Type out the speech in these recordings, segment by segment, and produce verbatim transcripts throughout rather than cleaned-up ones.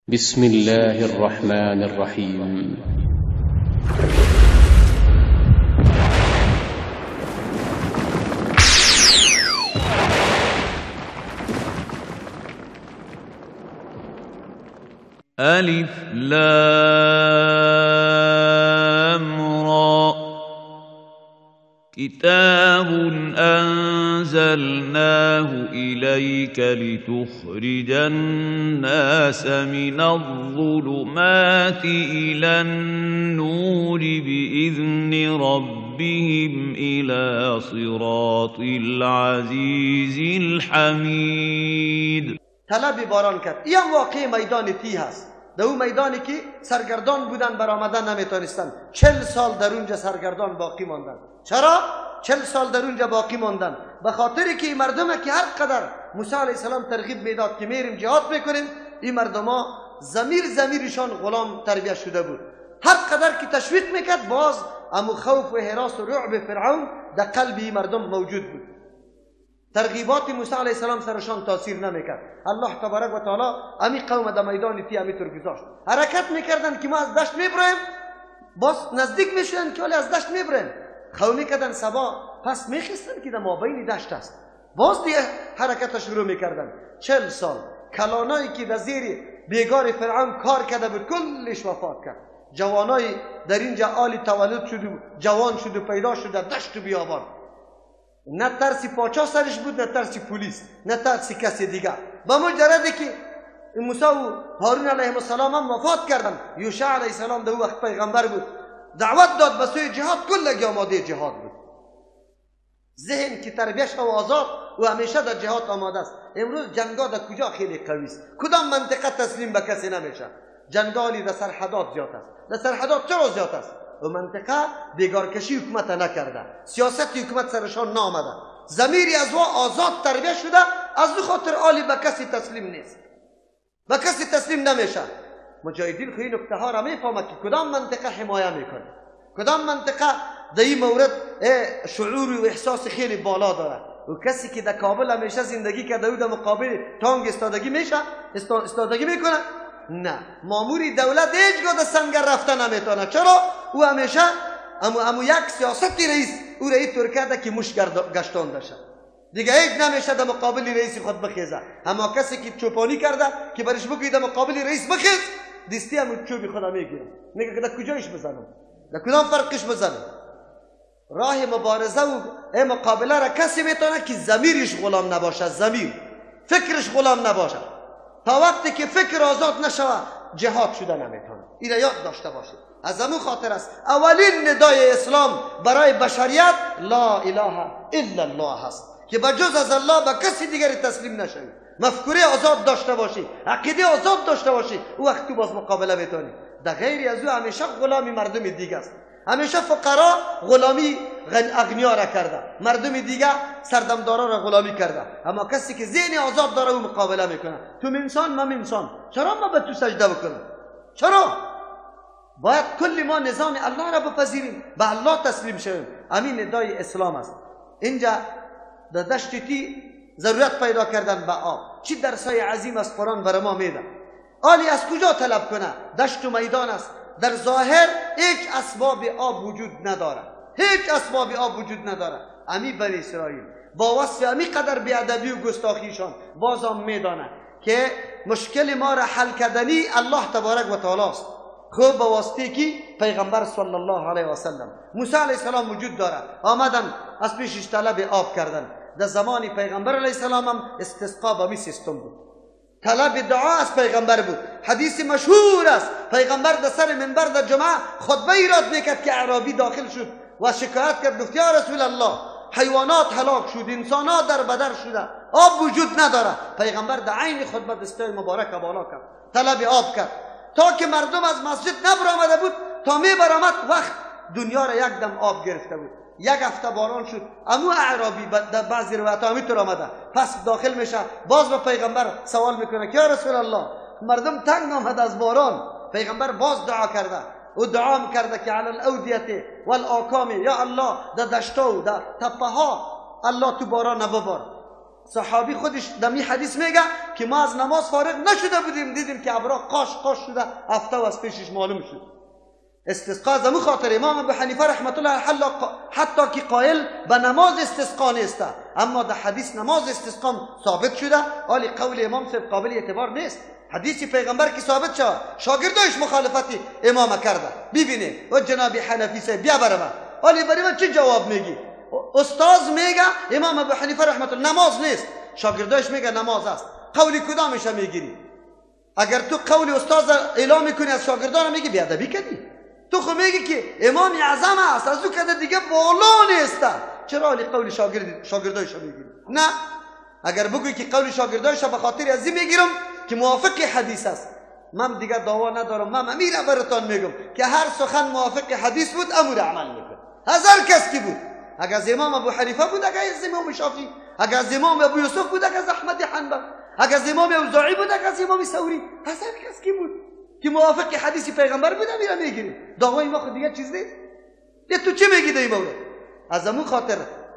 بسم الله الرحمن الرحيم. ألف لام را كتاب أنزلناه إليك لتخرج الناس من الظلمات إلى النور بإذن ربهم إلى صراط العزيز الحمید. طلب باران کرد. این واقع میدان تی هست. در اون میدانی که سرگردان بودن برآمدن نمیتونستن، چل سال در اونجا سرگردان باقی ماندن. چرا؟ چل سال در اونجا باقی ماندن به خاطری که این مردمه که هر قدر موسی علیه السلام ترغیب میداد که میریم جهاد میکنیم، این مردما ضمیر ضمیرشان غلام تربیت شده بود. هر قدر که تشویق میکرد باز امو خوف و هراس و رعب فرعون در قلب این مردم موجود بود. ترغیبات موسی علیه السلام سرشان تاثیر نمیکرد. الله تبارک و تعالی امی قوم در میدان تی امی طور گذاشت. حرکت میکردن که ما از دشت میبریم، باز نزدیک میشدن که ولی از دشت میبریم. خومی کردن سبا پس میخستن که در مابین دشت است، باز دیگه حرکت شروع میکردن. چل سال کلانایی که در زیر بیگار فرعون کار کرده بود کلش وفات کرد. جوانای در اینجا آلی تولد شد و جوان شد و پیدا شد در دشت و بیابان. نه ترسی پاچا سرش بود، نه ترسی پولیس، نه ترسی کسی دیگر. با مجردی که موسی و هارون علیهم السلام هم وفات کردن، یوشع علیه السلام در وقت پیغمبر بود، دعوت داد به سوی جهاد، کلگی آماده جهاد بود. ذهن که تربیتش و آزاد و همیشه در جهاد آماده است. امروز جنگا در کجا خیلی قوی است، کدام منطقه تسلیم به کسی نمیشه. جنگالی در سرحدات زیاد است. در سرحدات چرا زیاد است؟ و منطقه بیگارکشی حکومت نکرده، سیاست حکومت سرشان نامده، ضمیری از وا آزاد تربیت شده، از دو خاطر آلی به کسی تسلیم نیست، به کسی تسلیم نمیشه. مجاهدین خو این نکته ها را میفهمه که کدام منطقه حمایه میکنه، کدام منطقه در این مورد شعور و احساس خیلی بالا داره. و کسی که در کابل همیشه زندگی کرده او در مقابل تانگ استادگی میشه، استادگی میکنه؟ نه. ماموری دولت هیچگاه در سنگر رفتن نمیتونه. چرا؟ او همیشه امو, امو یک سیاستی رئیس او را این طور کرده که مش گشتانده شد، دیگه هیچ نمیشه در مقابل رئیس خود بخیزه. اما کسی که چوپانی کرده که برش بگوید در مقابل رئیس بخیز، دستی همو چوبی خدا میگیره، میگه که در کجایش بزنم، در کدام فرقش بزنم. راه مبارزه و مقابله را کسی میتونه که ضمیرش غلام نباشه، ضمیر فکرش غلام نباشه. تا وقتی که فکر آزاد نشوه جهاد شده نمیتونه. این را یاد داشته باشید. از همون خاطر است اولین ندای اسلام برای بشریت لا اله الا الله هست که بجز از الله به کسی دیگری تسلیم نشوید. مفکوره آزاد داشته باشی، عقیده آزاد داشته باشی، او وقت تو باز مقابله میتونی. در غیر از او همیشه غلامی مردم دیگه است. همیشه فقرا غلامی اغنیا را کرده، مردم دیگه سردمدارا را غلامی کرده. اما کسی که ذهن آزاد داره او مقابله میکنه. تو انسان، من انسان، چرا ما به تو سجده بکنم؟ چرا؟ باید کل ما نظام الله را بپذیریم، به الله تسلیم شویم. همین ندای اسلام است. اینجا در دشت تی ضرورت پیدا کردن به آب. چی درسای عظیم از قرآن بر ما میده. آلی از کجا طلب کنه؟ دشت و میدان است. در ظاهر هیچ اسباب آب وجود نداره، هیچ اسباب آب وجود نداره. امی بنی اسرائیل با وصف امی قدر بیادبی و گستاخیشان بازم میدانه که مشکل ما را حل کردنی الله تبارک و تعالی است. خب با واسطه که پیغمبر صلی الله علیه و سلم موسی علیه السلام وجود داره، آمدن از پیشش طلب آب کردن. در زمان پیغمبر علیه السلام هم استسقا به می سیستم بود، طلب دعا از پیغمبر بود. حدیث مشهور است، پیغمبر در سر منبر در جمعه خطبه ایراد میکرد که اعرابی داخل شد و شکایت کرد، گفت یا رسول الله حیوانات هلاک شد، انسانات در بدر شده، آب وجود نداره. پیغمبر در عین خطبه دستای مبارک بالا کرد، طلب آب کرد تا که مردم از مسجد نبرآمده بود تا می برآمد وقت دنیا را یک دم آب گرفته بود. یک هفته باران شد. امو اعرابی در بعضی روایت ها میتور آمده، پس داخل میشه، باز به پیغمبر سوال میکنه که یا رسول الله مردم تنگ آمد از باران. پیغمبر باز دعا کرده و دعا میکرده که علی الاودیه والآکام، یا الله در دشتا و در تپه ها الله تو باران نببار. صحابی خودش دمی حدیث میگه که ما از نماز فارغ نشده بودیم دیدیم که ابرا قاش قاش شده هفته و از پیشش معلوم شد. استسقا از امو خاطر امام ابو حنیفه رحمت الله علیه حتی که قائل به نماز استسقا نیست، اما در حدیث نماز استسقا ثابت شده، ولی قول امام صاحب قابل اعتبار نیست. حدیث پیغمبر که ثابت شد شاگردایش مخالفتی امام کرده. ببینه و جناب حنفی صاحب بیا برام، ولی برای من چه جواب میگی؟ استاد میگه امام ابو حنیفه رحمت الله نماز نیست، شاگردایش میگه نماز است. قولی کدامش میگیری؟ اگر تو قول استاد اعلام میکنی از شاگردان میگی بیادبی کردی. تو خو میگی که امام اعظم است، از او کده دیگه بالا نیست، چرا علی قول شاگرد شاگردایش میگیری؟ نه، اگر بگویی که قول شاگردایش به خاطر از این میگیرم که موافق حدیث است، من دیگه دعوا ندارم. من امیر براتون میگم که هر سخن موافق حدیث بود امور عمل میکن. هزار کس کی بود، اگر از امام ابو حنیفه بود، اگر از امام شافعی، اگر از امام ابو یوسف بود، اگر از احمد حنبل، اگر از امام اوزاعی بود، اگر از امام ثوری، هزار کس کی بود که موافق حدیث پیغمبر بود امیر میگیریم. دعوای ما خود دیگه چیز نیست. یه تو چه میگی در این مورد؟ از همون خاطر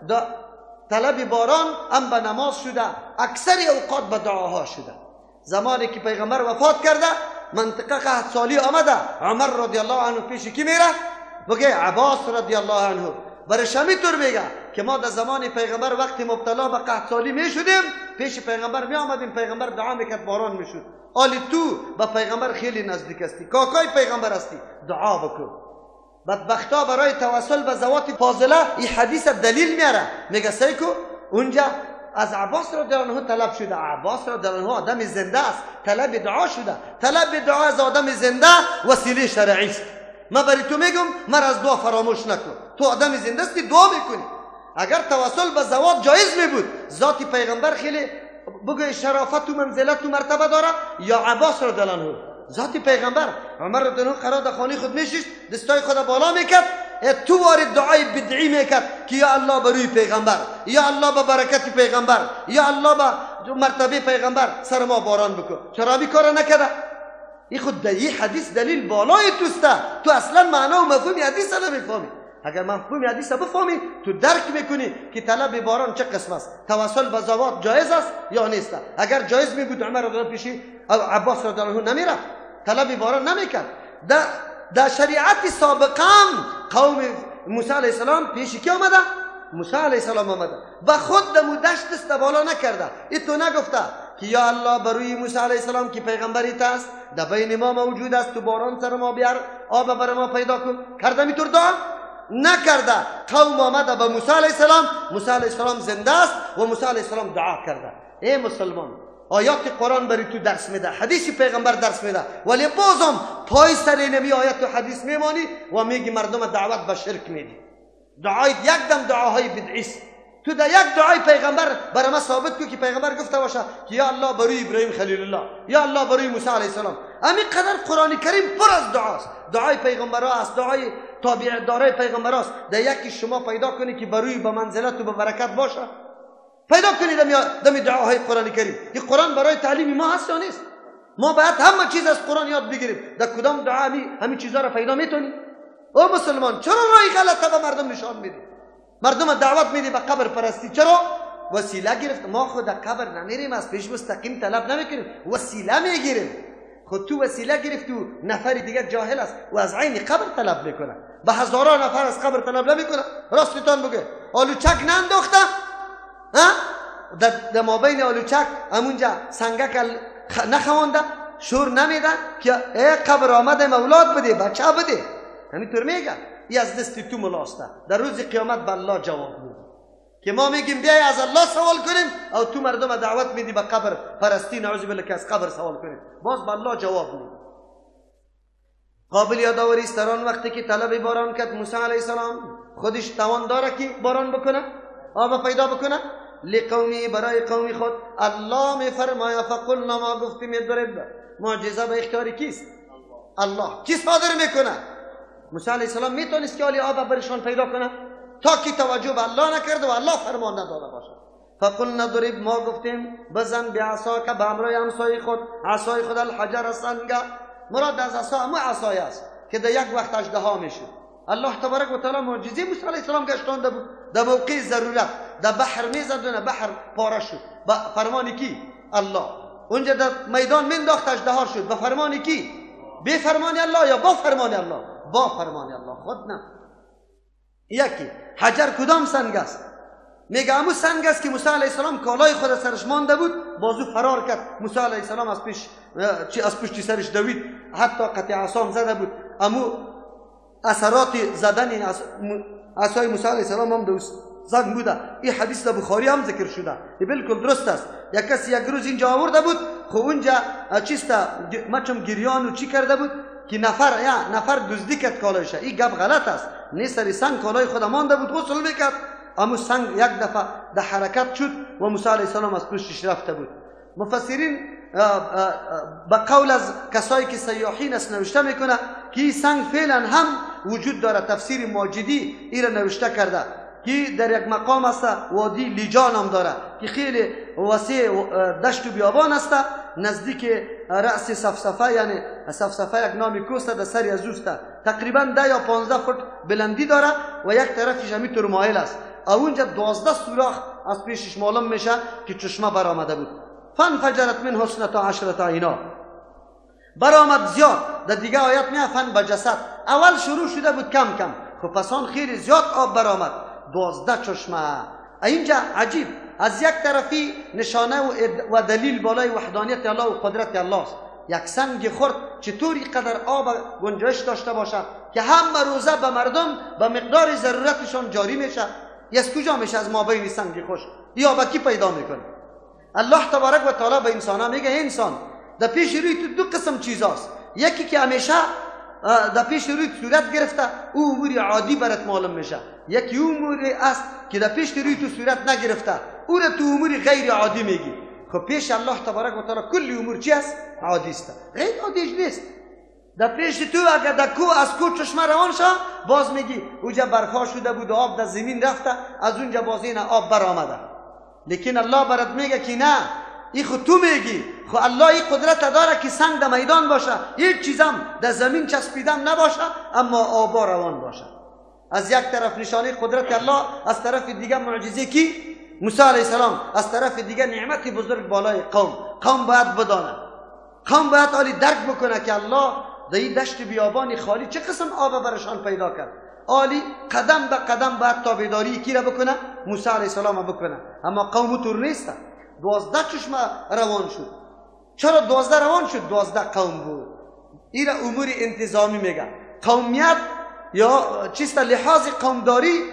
طلب باران هم به نماز شده، اکثر اوقات به دعاها شده. زمانی که پیغمبر وفات کرده منطقه قحط سالی آمده، عمر رضی الله عنه پیش کی میره؟ بگه عباس رضی الله عنه. برش همینطور میگه که ما در زمان پیغمبر وقتی مبتلا به قحط سالی میشدیم پیش پیغمبر می آمدیم، پیغمبر دعا میکرد باران میشد. آلی تو به پیغمبر خیلی نزدیک هستی، کاکای پیغمبر هستی، دعا بکن. بدبختا برای توسل به ذوات فاضله این حدیث دلیل میاره، میگه سیکو اونجا از عباس رضی الله عنه طلب شده. عباس رضی الله عنه آدم زنده است، طلب دعا شده. طلب دعا از آدم زنده وسیله شرعی است. من برای تو میگم مر از دعا فراموش نکن. تو آدم زنده هستی دعا میکنی. اگر توسل به ذوات جایز می بود، ذات پیغمبر خیلی بگه شرافت و منزلت و مرتبه داره، یا عباس رضی الله عنه ذات پیغمبر. عمر رضی الله عنه قرار در خانه خود میشست، دستای خود بالا میکرد، تو وارد دعای بدعی میکرد که یا الله بروی پیغمبر، یا الله به برکت پیغمبر، یا الله به مرتبه پیغمبر سر ما باران بکن. چرا بی کار نکرده؟ این خود در این حدیث دلیل بالای توسته. تو اصلا معنا و مفهوم حدیث را نمیفهمی. اگر مفهوم حدیث را بفهمی تو درک میکنی که طلب باران چه قسم است، توسل به ذوات جایز است یا نیست. اگر جایز می بود عمر رضی الله پیشی عباس رضی الله عنه نمیرفت، طلب باران نمیکرد. در در شریعت سابقه قوم موسی علیه السلام پیش کی آمده؟ موسی علیه السلام آمده و خود دمو دشت دست بالا نکرده. این تو نگفته که یا الله بروی موسی علیه السلام که پیغمبریت است، در بین ما موجود است، تو باران سر ما بیار، آب بر ما پیدا کن. کرده میتور دعا؟ نکرده. قوم آمده به موسی علیه السلام، موسی علیه السلام زنده است و موسی علیه السلام دعا کرده. ای مسلمان، آیات قرآن بری تو درس میده، حدیث پیغمبر درس میده، ولی بازم پای سر نمی آیات و حدیث میمانی و میگی مردم دعوت به شرک میدی. دعای یک دم دعاهای بدعی است. تو در یک دعای پیغمبر برای ما ثابت کو که پیغمبر گفته باشه که یا الله بروی ابراهیم خلیل الله، یا الله بروی موسی علیه السلام. همین قدر قرآن کریم پر از دعاست. دعای پیغمبرها است، دعای تابع دارای پیغمبرها است. در یکی شما پیدا کنی که بروی به منزلت و به برکت باشه، پیدا کنید دمی دعاهای قرآن کریم. این قرآن برای تعلیم ما هست یا نیست؟ ما باید همه چیز از قرآن یاد بگیریم. در کدام دعا همین چیزها را پیدا میتونی؟ او مسلمان چرا رای غلطه به مردم نشان میدی؟ مردم دعوت میدی به قبر پرستی. چرا؟ وسیله گرفت. ما خود در قبر نمیریم، از پیش مستقیم طلب نمیکنیم، وسیله میگیریم. خود تو وسیله گرفت و نفر دیگه جاهل است و از عین قبر طلب میکنه. به هزاران نفر از قبر طلب نمیکنه. راستتان بگه آلوچک ننداخته؟ ها؟ در مابین آلوچک همونجا سنگک نخوانده، شور نمیده که ای قبر آمده مولاد بده، بچه بده. همینطور میگه. ای از دست تو ملاسته. در روز قیامت به الله جواب میده که ما میگیم بیای از الله سوال کنیم، او تو مردم دعوت میدی به قبر پرستی، نعوذ بالله که از قبر سوال کنیم، باز به الله جواب میده. قابل یادآوری است در آن وقتی که طلب باران کرد موسی علیه السلام، خودش توان داره که باران بکنه، آب پیدا بکنه. لقومی برای قومی خود الله میفرماید فقلنا ما گفتیم یضرب. معجزه به اختیار کیست؟ الله. کی صادر میکنه؟ موسی علیه السلام میتونست که آلی آب برشان پیدا کنه تا کی توجه به الله نکرد و الله فرمان نداده باشه. فقلنا ضرب، ما گفتیم بزن بعصاک، به امرای همسای خود، عصای خود الحجر سنگ. مراد از عصا همون عصای است که در یک وقت اژدها میشه. الله تبارک و تعالی معجزه موسی علیه السلام گشتانده بود در موقع ضرورت. در بحر میزد و بحر پاره شد. با فرمان کی؟ الله. اونجا در میدان مینداخت اژدها شد. با فرمان کی؟ به فرمان الله یا با فرمان الله؟ با فرمان الله. خود نه. یکی حجر کدام سنگ است؟ میگه همون سنگ است که موسی علیه السلام کالای خود سرش مانده بود، بازو فرار کرد. موسی علیه السلام از پیش چی از پشت سرش دوید، حتی قطع عصام زده بود. امو اثرات زدن عصای موسی علیه السلام هم دوست زنگ بوده. این حدیث در بخاری هم ذکر شده. این بالکل درست است. یک کسی یک روز اینجا آورده بود، خب اونجا چیستا مچم گریان و چی کرده بود که نفر یا نفر دزدی کرد کالایش. این گپ غلط است. نه سری سنگ کالای خود مانده بود، غسل میکرد، اما سنگ یک دفعه در حرکت شد و موسی علیه السلام از پشتش رفته بود. مفسرین با قول از کسایی که سیاحین است نوشته میکنه که این سنگ فعلا هم وجود داره. تفسیر ماجدی این را نوشته کرده که در یک مقام است، وادی لیجان هم داره که خیلی وسیع دشت و بیابان است، نزدیک رأس صفصفه، یعنی صفصفه یک نامی کوست در سری از اوست، تقریبا ده یا پانزده فوت بلندی داره و یک طرفش همینطور مایل است. اونجا دوازده سوراخ از پیشش معلوم میشه که چشمه برآمده بود. فانفجرت منه اثنتا عشرة عینا، برآمد زیاد. در دیگه آیات میگه فن بجسد، اول شروع شده بود کم کم، خب پس آن خیلی زیاد آب برآمد، دوازده چشمه. اینجا عجیب، از یک طرفی نشانه و دلیل بالای وحدانیت الله و قدرت الله است. یک سنگ خرد چطوری قدر آب گنجایش داشته باشد که همه روزه به مردم به مقدار ضرورتشان جاری میشه؟ از کجا میشه از مابین سنگ خوش؟ یا با کی پیدا میکنه؟ الله تبارک و تعالی به انسان ها میگه انسان در پیش روی تو دو قسم چیزاست. یکی که همیشه در پیش روی صورت گرفته، او امور عادی برات معلوم میشه. یکی امور است که در پیش روی تو صورت نگرفته، او را تو امور غیر عادی میگی. خب پیش الله تبارک و تعالی کل امور چی است؟ عادی است، غیر عادی نیست. در پیش تو اگر در کو از کو چشمه روان شه، باز میگی اونجا برفا شده بود و آب در زمین رفته، از اونجا باز این آب برآمده. لیکن الله برات میگه که نه، این خود تو میگی. خب الله این قدرت داره که سنگ در میدان باشه، هیچ چیزم در زمین چسبیدم نباشه، اما آبا روان باشه. از یک طرف نشانه قدرت الله، از طرف دیگه معجزه کی؟ موسی علیه السلام. از طرف دیگه نعمت بزرگ بالای قوم. قوم باید بدانه، قوم باید عالی درک بکنه که الله در این دشت بیابانی خالی چه قسم آب برشان پیدا کرد. عالی قدم به قدم باید تابعداری کی را بکنه؟ موسی علیه السلام بکنه. اما قوم طور نیست. دوازده چشمه روان شد. چرا دوازده روان شد؟ دوازده قوم بود. این را امور انتظامی میگه. قومیت یا چیست لحاظ قومداری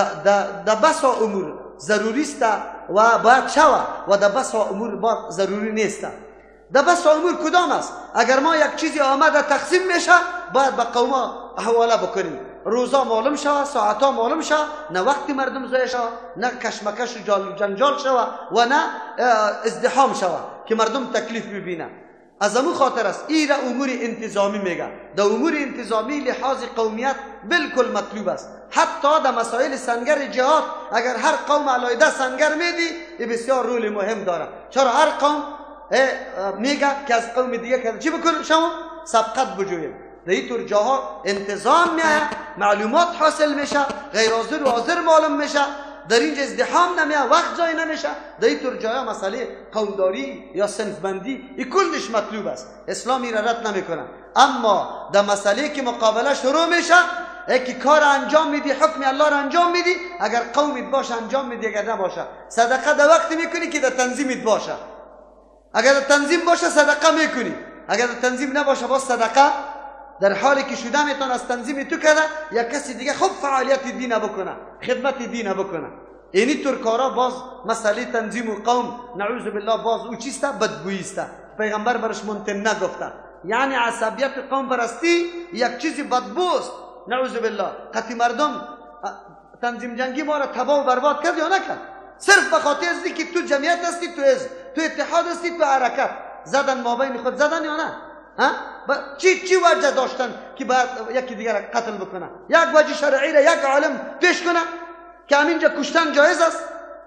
در بسا امور ضروری است و باید شوه و در بسا امور باید ضروری نیست. در بسا امور کدام است؟ اگر ما یک چیزی آمده تقسیم میشه، باید به قوم حواله بکنیم. روزا معلوم شوه، ساعتا معلوم شوه، نه وقتی مردم ضایع شوه، نه کشمکش و جنجال شوه و نه ازدحام شوه که مردم تکلیف ببینه. از امو خاطر است این را امور انتظامی میگه. در امور انتظامی لحاظ قومیت بالکل مطلوب است. حتی در مسائل سنگر جهاد اگر هر قوم علیحده سنگر میدی، این بسیار رول مهم داره. چرا هر قوم میگه که از قوم دیگه کرده چی بکنیم؟ شما سبقت بجویم. در این طور جاها انتظام میاد، معلومات حاصل میشه، غیر حاضر و حاضر معلوم میشه، در اینجا ازدحام نمیاد، وقت جای نمیشه. در این طور جاها مسئله قومداری یا صنف بندی این کلش مطلوب است. اسلام این را رد نمیکنه. اما در مسئله که مقابله شروع میشه، یکی کار انجام میدی، حکم الله را انجام میدی، اگر قومیت باشه انجام میدی، اگر نباشه صدقه در وقتی میکنی که در تنظیمت باشه. اگر در تنظیم باشه صدقه میکنی، اگر در تنظیم نباشه باز صدقه در حالی که شده میتون از تنظیم تو کرده یا کسی دیگه خوب فعالیت دینه بکنه، خدمت دینه بکنه. اینی طور کارا باز مسئله تنظیم و قوم نعوذ بالله باز او چیسته؟ بدگویی است. پیغمبر برش منتن نگفته. یعنی عصبیت قوم پرستی یک چیزی بدبوست. نعوذ بالله. قطعی مردم تنظیم جنگی ما را تباه و برباد کرد یا نکرد؟ صرف به خاطر ازی که تو جمعیت هستی، تو حزب، تو اتحاد هستی، تو حرکت. زدن ما بین خود زدن یا نه؟ ها؟ چی چی وجه داشتن که باید یکی دیگر را قتل بکنه؟ یک وجه شرعی را یک عالم پیش کنه که همینجا کشتن جایز است.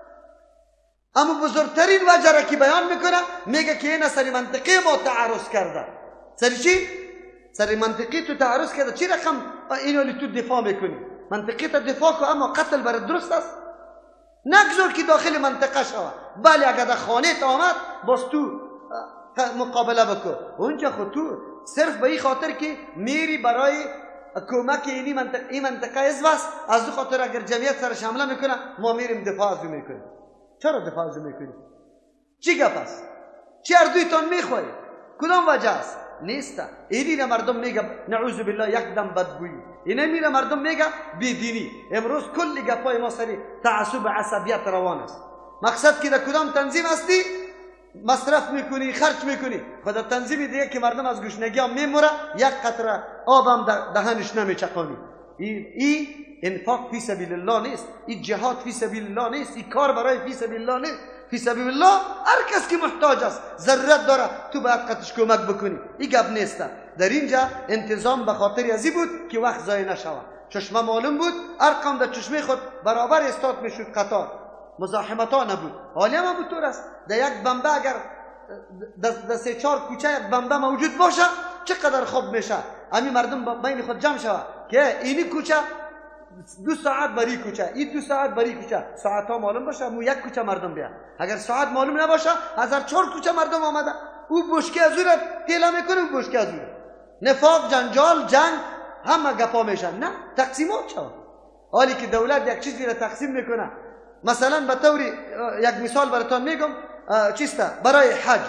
اما بزرگترین وجه را که بیان میکنه میگه که این سری منطقی ما تعرض کرده. سری چی؟ سری منطقی تو تعرض کرده. چی رقم اینو لی تو دفاع میکنی؟ منطقی تو دفاع کو، اما قتل برای درست است؟ نگذار که داخل منطقه شود. بله اگر در خانه آمد باز تو مقابله بکن. اونجا خود تو صرف به این خاطر که میری برای کمک اینی منطقه این منطقه از بس، از او خاطر اگر جمعیت سرش حمله میکنه ما میریم دفاع از او میکنیم. چرا دفاع از او میکنیم؟ چی گپ است؟ چی اردویتان میخواهید؟ کدام وجه است؟ نیست. اینی مردم میگه نعوذ بالله یک دم بدگویی، اینه میره مردم میگه بیدینی. امروز کلی گپای ما سری تعصب عصبیت روان است. مقصد که در کدام تنظیم هستی مصرف میکنی، خرج میکنی. خدا تنظیمی دیگه که مردم از گشنگی هم میموره، یک قطره آب هم دهنش نمیچقانی. این ای انفاق فی سبیل الله نیست، این جهاد فی سبیل الله نیست، این کار برای فی سبیل الله نیست. فی سبیل الله هر کس که محتاج است، ضرورت داره، تو باید قطعش کمک بکنی. این گپ نیست. در اینجا انتظام به خاطر ازی بود که وقت ضایع نشود. چشمه معلوم بود، ارقام در چشمه خود برابر استاد میشد، قطار مزاحمت ها نبود. حالی هم بود طور است. در یک بمبه اگر در سه چهار کوچه یک بمبه موجود باشه چقدر خوب میشه. همین مردم بین خود جمع شود که اینی کوچه دو ساعت بری کوچه، این دو ساعت بری کوچه، ساعت ها معلوم باشه مو یک کوچه مردم بیا. اگر ساعت معلوم نباشه هزار چهار کوچه مردم آمده، او بشکه از او را پیله میکنه، او بشکه از او را. نفاق، جنجال، جنگ همه گپا میشن. نه، تقسیمات شود. حالی که دولت یک چیزی را تقسیم میکنه، مثلا به طوری یک مثال براتون میگم، چیسته برای حج.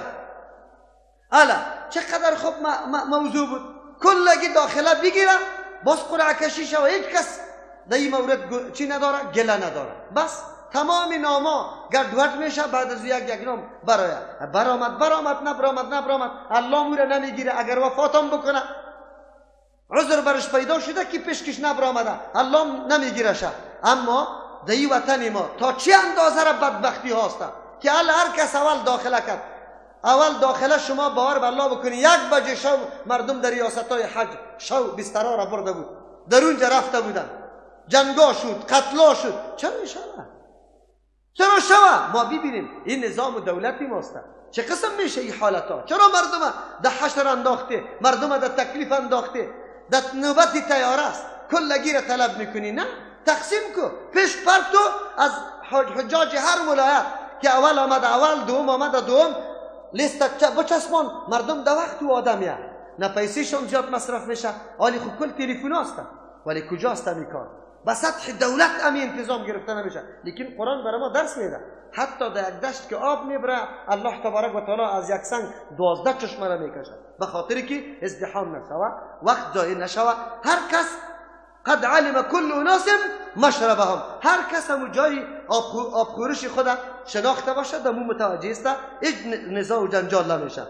الا چقدر خوب موضوع بود، کلگی داخله بگیره، باز قرعه کشی شود، هیچ کس در این مورد چی نداره، گله نداره. بس تمام ناما گردوت میشه. بعد از یک یک نام برای برآمد برآمد نبرآمد نبرآمد الله مو را نمیگیره. اگر وفاتم بکنه عذر برش پیدا شده که پیشکش نبرآمده، الله نمیگیرش. اما در این وطن ما تا چه اندازه را بدبختی هاست که ال هر کس اول داخله کرد. اول داخله شما باور به الله بکنی، یک بجه شو مردم در ریاست های حج شو بسترها را برده بود، در اونجا رفته بودن، جنگا شد، قتلا شد. چرا شود؟ چرا شود؟ ما ببینیم این نظام دولتی ماست. چه قسم میشه این حالت ها؟ چرا مردم در حشر انداخته، مردم در تکلیف انداخته، در نوبت تیار است، کلگی را طلب میکنی؟ نه، تقسیم کو. پیش پر تو از حجاج هر ولایت که اول آمد اول، دوم آمد دوم، لیست بچسبان. مردم در وقت و آدمیه، نه پیسیشون زیاد مصرف میشه. حالی خب کل تلفن هستن، ولی کجاست این کار؟ به سطح دولت امی انتظام گرفته نمیشه. لیکن قرآن برای ما درس میده، حتی در یک دشت که آب میبره الله تبارک و تعالی از یک سنگ دوازده چشمه را میکشه، به خاطر که ازدحام نشود، وقت ضایع نشود. هر کس قد علم كل اناس مشربهم، هر کس هم جای آبخورش خود شناخته باشه، دمو متوجه است، هیچ نزاع و جنجال نمیشه.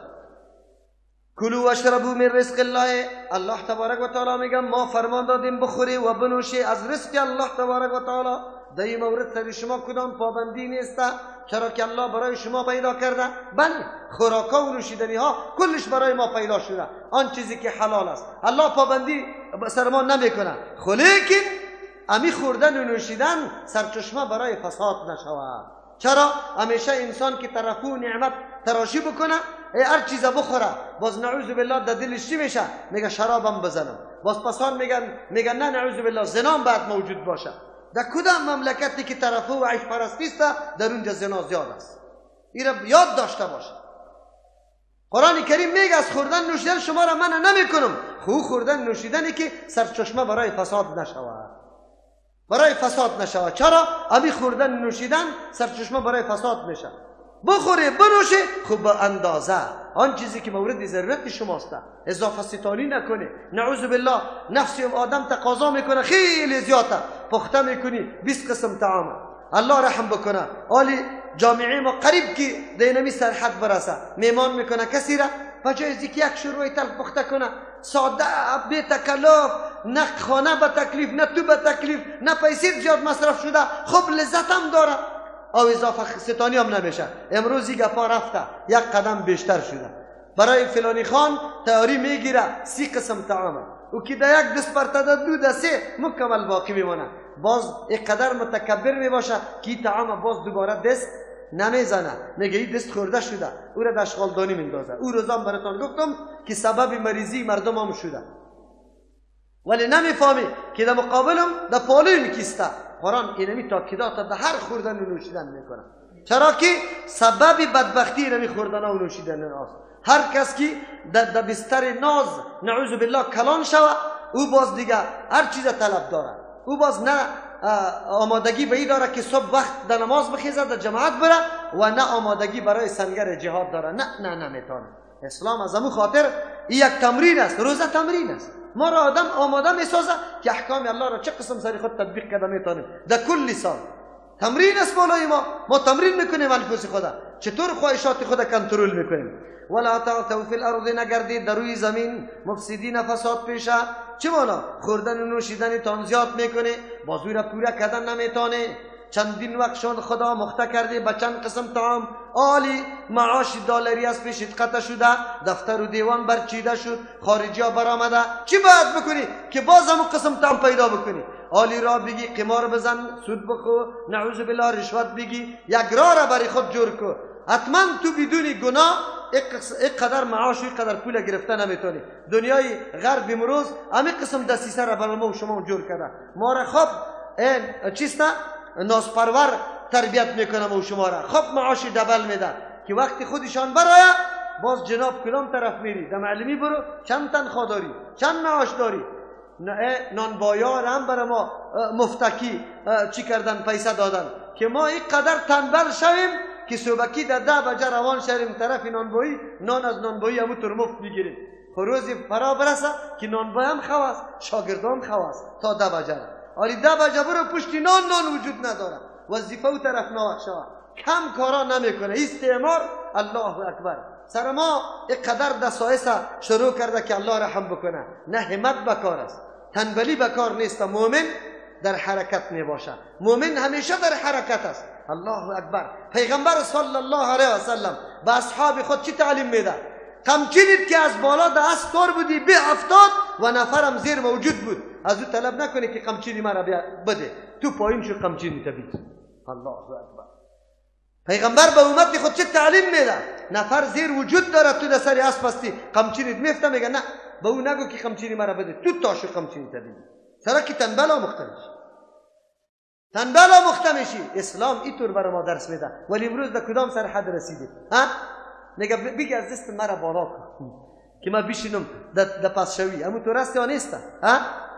کلوا واشربوا من رزق الله، الله تبارک و تعالی میگه ما فرمان دادیم بخوری و بنوشی از رزق الله تبارک و تعالی. در این مورد سر شما کدام پابندی نیست، چرا که الله برای شما پیدا کرده. بله، خوراکا و نوشیدنی ها کلش برای ما پیدا شده، آن چیزی که حلال است الله پابندی سر ما نمیکنه. خو لیکن امی خوردن و نوشیدن سرچشمه برای فساد نشود. چرا؟ همیشه انسان که طرفو نعمت تراشی بکنه، هر چیز بخوره، باز نعوذ بالله در دلش چی میشه؟ میگه شرابم بزنم. باز پسان میگن میگن نه نعوذ بالله زنام باید موجود باشه. در کدام مملکتی که طرفو و عیش پرستی است در اونجا زنا زیاد است. این را یاد داشته باشه. قرآن کریم میگه از خوردن نوشیدن شما را منع نمیکنم، خو خوردن نوشیدنی که سرچشمه برای فساد نشود، برای فساد نشود. چرا؟ امی خوردن نوشیدن سرچشمه برای فساد میشه. بخوری بنوشی خوب به اندازه، آن چیزی که مورد ضرورت شماست، اضافه ستانی نکنی. نعوذ بالله نفس آدم تقاضا میکنه خیلی زیاده، پخته میکنی بیست قسم طعام. الله رحم بکنه. حالی جامعه ما قریب که دینمی سرحد برسه، میمان میکنه کسی را و جایزی که یک شروع تلخ پخته کنه، ساده بی تکلف، نه خانه به تکلیف، نه تو به تکلیف، نه پیسید زیاد مصرف شده، خب لذت هم داره او اضافه ستانی هم نمیشه. امروزی گپا رفته یک قدم بیشتر شده. برای فلانی خان تیاری میگیره سی قسم طعام، او که در یک دست پرتده دو دسته مکمل باقی میمونه. باز یک قدر متکبر میباشه که این طعام باز دوباره دست نمیزنه، میگه این دست خورده شده، او را دشغالدانی میندازه. او روزام براتون گفتم که سبب مریضی مردم هم شده. ولی نمیفهمی که در مقابلم در پالوی میکیسته. قرآن اینمی تاکیدات در هر خوردن و نوشیدن میکنه. چرا که سبب بدبختی اینمی خوردن و نوشیدن است. هر کس که در بستر ناز نعوذ بالله کلان شود، او باز دیگه هر چیز طلب داره. او باز نه آمادگی به این داره که صبح وقت در نماز بخیزه، در جماعت بره، و نه آمادگی برای سنگر جهاد داره. نه نه نمیتونه. اسلام از همون خاطر این یک تمرین است. روزه تمرین است. ما را آدم آماده میسازه که احکام الله را چه قسم سری خود تطبیق کرده میتونیم در کل سال. تمرین است بالای ما. ما تمرین میکنیم انفس خدا، چطور خواهشات خدا کنترل میکنیم. ولا تعثوا فی الارض، نگردید در روی زمین مفسدین، فساد پیشه. چه مانا؟ خوردن و نوشیدن تان زیاد میکنه، بازوی را پوره کردن نمیتونه. چندین وقت شد خدا مخته کرده به چند قسم طعام. عالی معاش دلاری از پیشت قطع شده، دفتر و دیوان برچیده شد، خارجی ها برآمده. چی باید بکنی که باز هم قسم طعام پیدا بکنی؟ عالی را بگی قمار بزن، سود بخو، نعوذ بالله رشوت بگی، یک راه را برای خود جور کو. حتما تو بدون گناه یک قدر معاش و یک قدر پول گرفته نمیتونی. دنیای غرب امروز همین قسم دستیسه را برای ما و شما جور کرده. ما را خب این چیست ناسپرور تربیت میکنه و شما را خب معاش دبل میده که وقتی خودشان برای باز جناب کدام طرف میری؟ در معلمی برو، چند تنخواه داری، چند معاش داری. نانبایار هم برای ما مفتکی چی کردن؟ پیسه دادن که ما این قدر تنبل شویم که صبحکی در ده بجه روان شویم طرف نانبایی، نان از نانبایی همونطور مفت بگیریم. روزی فرا برسه که نانبایی هم خواست، شاگرد هم خواست تا ده بجه. ولی ده بجه برو پشتی نان نان وجود نداره، وظیفه او طرف نوخ شود، کم کارا نمیکنه. استعمار الله اکبر سر ما یک قدر دسایس شروع کرده که الله رحم بکنه. نه همت بکار است، تنبلی بکار نیست. مؤمن در حرکت می باشه، مؤمن همیشه در حرکت است. الله اکبر. پیغمبر صلی الله علیه و سلم به اصحاب خود چی تعلیم میده؟ قمچینید که از بالا دست کار بودی به افتاد و نفرم زیر موجود بود، از او طلب نکنی که قمچینی مرا بده، تو پایین شو قمچینی تبید. الله اکبر. پیغمبر به امت خود چه تعلیم میده؟ نفر زیر وجود داره، تو در سر اسب هستی، قمچینیت میفته، میگه نه به او نگو که قمچینی مرا بده، تو تاشو قمچینی تبید. سرا که تنبلا مختلش تنبلا مختمشی. اسلام اینطور برای ما درس میده. ولی امروز در کدام سر حد رسیده؟ ها؟ میگه بگی از دست مرا بالا کن که من بشینم در پس شوی. همونطور است یا نیست؟ ها؟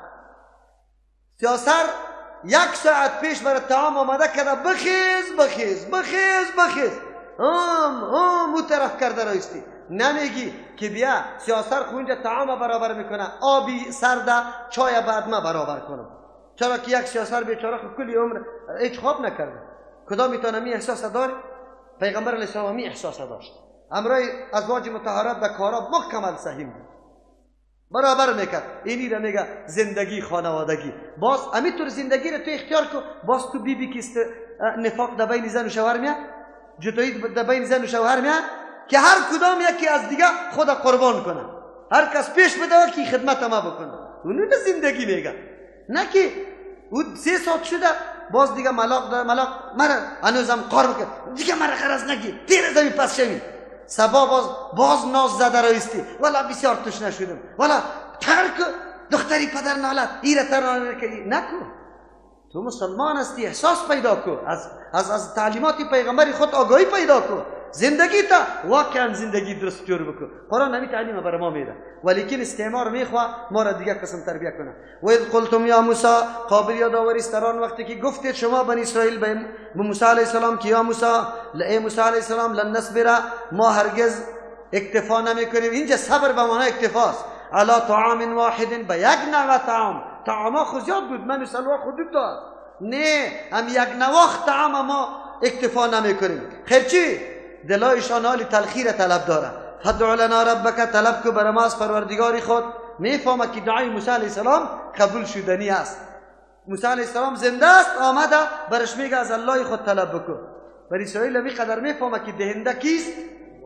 سیاسر یک ساعت پیش برای طعام آماده کرده، بخیز بخیز بخیز بخیز هم هم اون طرف کرده رایستی. نمیگی که بیا سیاسر خونجا طعام برابر میکنه، آبی سرده چای بعد ما برابر کنم. چرا که یک سیاسر بیچاره کلی عمر هیچ خواب نکرده. کدام میتونه می احساس داره؟ پیغمبر علیه السلام می احساس داشت. امرای ازواج مطهرات در کارا مکمل صحیح بود، برابر میکرد. اینی را میگه زندگی خانوادگی. باز همینطور زندگی را تو اختیار کن. باز تو بی بی که نفاق در بین زن و شوهر میاد، جدایی در بین زن و شوهر میاد که هر کدام یکی از دیگه خود قربان کنه، هر کس پیش بده که خدمت ما بکنه. اونو زندگی میگه. نه که او سه ساعت شده باز دیگه ملاق داره، ملاق مرا هنوزم قار بکن دیگه مرا خرز نگی، تیر زمین پس شوی. سبا باز باز ناز زده رایستی، والا بسیار توش نشدم، والا ترک دختری پدر نالت ایره تر کردی. نکو، تو مسلمان هستی، احساس پیدا کو، از از از تعلیمات پیغمبر خود آگاهی پیدا کو، زندگی تا واقعا زندگی درست جور بکن. قرآن نمی تعلیم برای ما میده، ولیکن استعمار میخواه ما را دیگه قسم تربیه کنه. و اذ قلتم یا موسی، قابل یادآوری است در آن وقتی که گفتید شما بنی اسرائیل به موسی علیه السلام که یا موسی، ای موسی علیه السلام لن نصبر، ما هرگز اکتفا نمی کنیم. اینجا صبر به معنای اکتفاست. علی طعام واحد، به یک نوع طعام. طعام خود زیاد بود، من سلوا خودت داد. نه هم یک نواخت طعام ما اکتفا نمی کنیم. خیر چی؟ دلایشان حال تلخیر طلب داره. فدع لنا ربک، طلب کو بر ما از پروردگاری خود. میفهمه که دعای موسی علیه السلام قبول شدنی است. موسی علیه السلام زنده است، آمده برش میگه از الله خود طلب بکن. بر اسرائیل می قدر میفهمه که دهنده کیست؟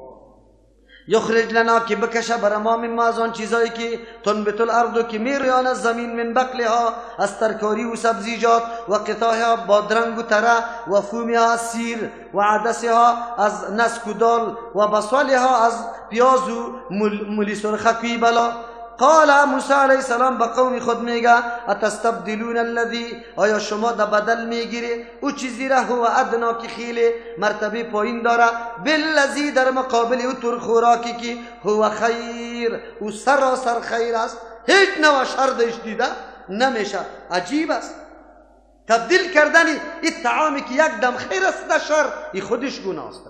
یخرج لنا، که بکشه بر ما من ما از آن چیزایی که تنبت الارض، که میرویان از زمین، من بقلها، از ترکاری و سبزیجات، و قطاها، بادرنگ و تره، و فومها از سیر، و عدسها از نسک و دال، و بصلها از پیاز و مولی سرخکوی بلا، قال موسی علیه السلام به قوم خود میگه اتستبدلون الذی، آیا شما در بدل میگیری او چیزی را هو ادنا که خیلی مرتبه پایین داره بالذی، در مقابل او تر خوراکی که هو خیر، او سراسر خیر است، هیچ نوع شر دش دیده نمیشه. عجیب است تبدیل کردن این طعامی که یک دم خیر است در شر، این خودش گناه است،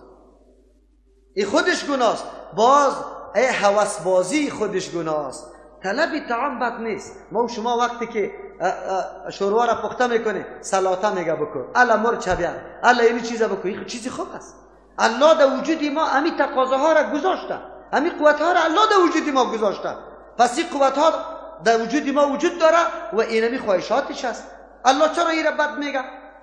این خودش گناه است. باز ای هوس بازی خودش گناه است. طلب طعام بد نیست. ما و شما وقتی که شوروا را پخته میکنه سلاطه میگه بکن، الا مرچ بیار، الا اینی چیزا بکن، این چیزی خوب است. الله در وجود ما امی تقاضاها را گذاشته، امی قوتها را الله در وجود ما گذاشته. پس این قوتها در وجود ما وجود داره و اینمی خواهشاتش است. الله چرا این را بد میگه؟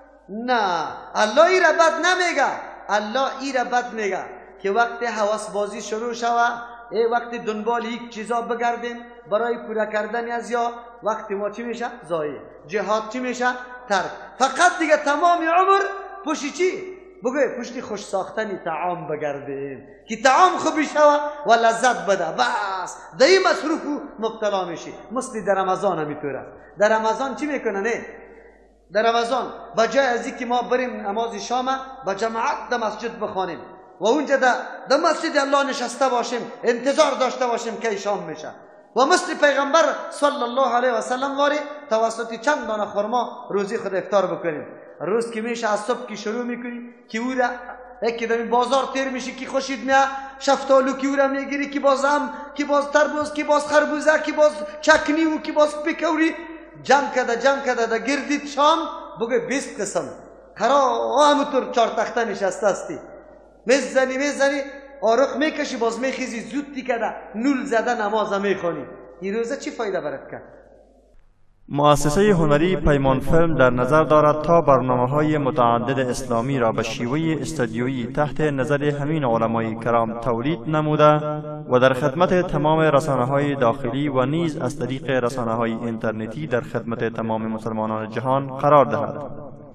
نه، الله این را بد نمیگه. الله این را بد میگه که وقتی هوس بازی شروع شود، ای وقتی دنبال یک چیزا بگردیم برای پورا کردن از یا وقتی ما چی میشه؟ ضایع. جهاد چی میشه؟ ترک. فقط دیگه تمام عمر پشتی چی؟ بگوی پشتی خوش ساختن طعام بگردیم که طعام خوبی شود و لذت بده، بس در این مصروف مبتلا میشی. مثل در رمضان همیطوره. در رمضان چی میکنه؟ نه در رمضان بجای از اینکه ما بریم نماز شام با جماعت در مسجد بخوانیم و اونجا در در مسجد الله نشسته باشیم انتظار داشته باشیم که شام میشه و مثل پیغمبر صلی الله علیه و سلم واری توسط چند دانه خرما روزی خود افطار بکنیم. روز که میشه از صبح که شروع میکنیم که او را یکی در بازار تیر میشی که خوشید میاد شفتالو که او را میگیری که باز هم که باز تربوز که باز خربوزه که باز چکنی و که باز پیکوری جمع کده جمع کده در گردید شام بگه بیست قسم قرار همونطور چار تخته نشسته هستی میزنی میزنی آرق میکشی باز میخیزی زود دیگه نول زده نماز میخونی. این روزه چی فایده برات کرد؟ مؤسسه هنری پیمان فیلم در نظر دارد تا برنامه‌های متعدد اسلامی را به شیوه استودیویی تحت نظر همین علمای کرام تولید نموده و در خدمت تمام رسانه‌های داخلی و نیز از طریق رسانه‌های اینترنتی در خدمت تمام مسلمانان جهان قرار دهد.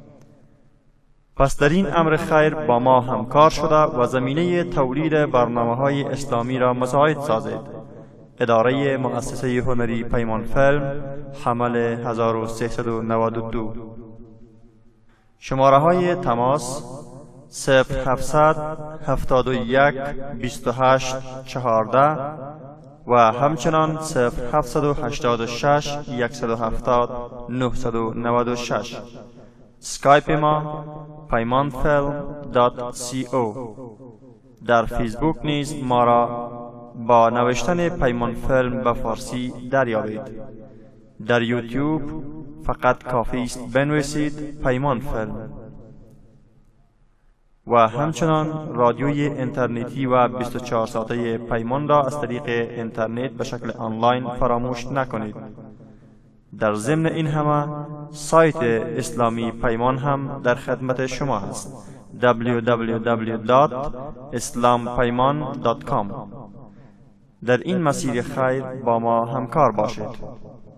پس در این امر خیر با ما همکار شده و زمینه تولید برنامه‌های اسلامی را مساعد سازید. اداره مؤسسه هنری پیمان فیلم، حمل هزار و سیصد و نود و دو. شماره های تماس صفر هفتصد هفتاد و یک بیست و هشت چهارده و همچنان صفر هفتصد و هشتاد و شش صد و هفتاد نهصد و نود و شش. اسکایپ ما پیمان فیلم دات سی او. در فیسبوک نیز ما را با نوشتن پیمان فیلم به فارسی دریابید. در یوتیوب فقط کافی است بنویسید پیمان فیلم. و همچنان رادیوی اینترنتی و بیست و چهار ساعته پیمان را از طریق اینترنت به شکل آنلاین فراموش نکنید. در ضمن این همه سایت اسلامی پیمان هم در خدمت شما است. دبلیو دبلیو دبلیو دات اسلام پیمان دات کام. در این مسیر خیر با ما همکار باشید.